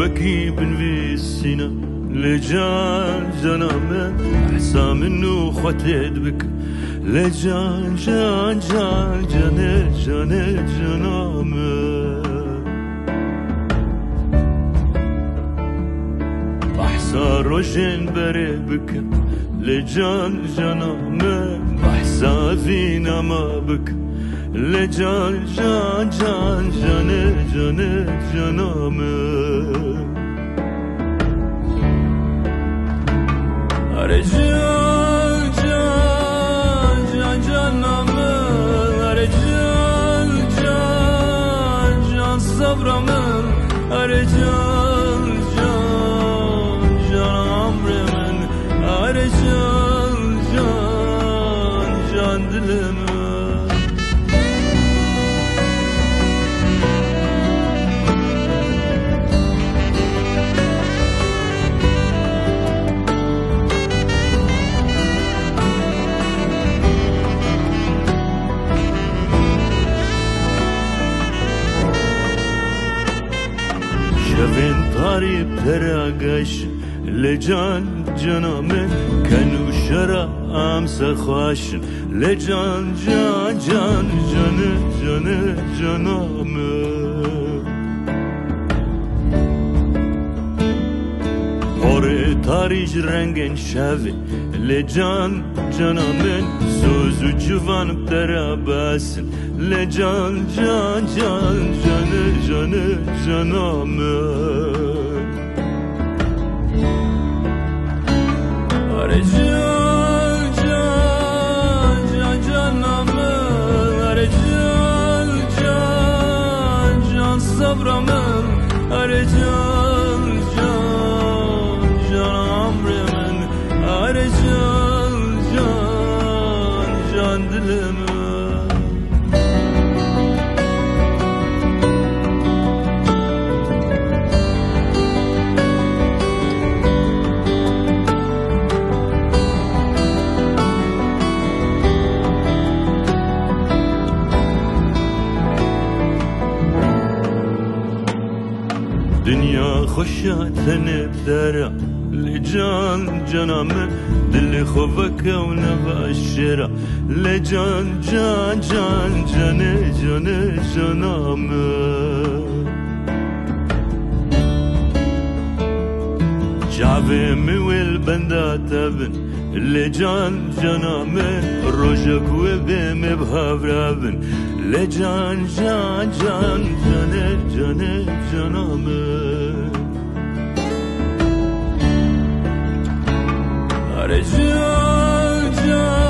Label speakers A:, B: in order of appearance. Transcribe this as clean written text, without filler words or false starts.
A: وبكي بنفي السنة لجان جنامه أحسى منه ختيت بك لجان جان جان جاني جاني جنامه أحسى روجين بري بك لجان جنامه أحسى فينا ما بك لجان جان جان جاني جاني جنامه أري جان جان جان جنامه أري جان جان جان صبرامه أري جان جان جان عمري من أري جان جان جان دلمه شفين طاري بتراقش لجان جنامه كانوا شرا أمس خاش لجان جان جان جان جان جنامه هوري تاريج رنگن شوي لجان جنامه سوزو جوان بتراباسن لجان جان جان جان جان جنامه أري جان جان جان جنامه أري جان جان جان صبرامه أري جان جان جان عمري من أري جان جان جان دلمه دنيا خشاتني بدرا لجان جنامه دل خوفك ونباشرة لجان جان جان جاني جاني جنامه شعبي مويل بندات ابن لجان جنامه روجك وبيم بهافرابن لجان جان جان جاني جاني جنامه أري جان جان